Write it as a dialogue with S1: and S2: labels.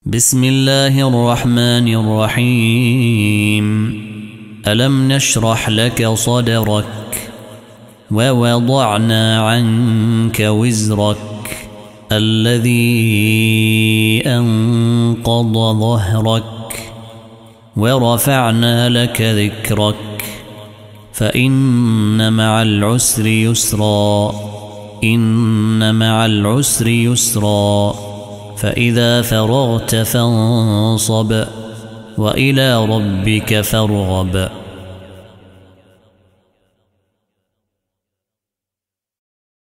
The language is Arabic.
S1: بسم الله الرحمن الرحيم. ألم نشرح لك صدرك ووضعنا عنك وزرك الذي أنقض ظهرك ورفعنا لك ذكرك فإن مع العسر يسرا إن مع العسر يسرا فإذا فرغت فانصب وإلى ربك فارغب.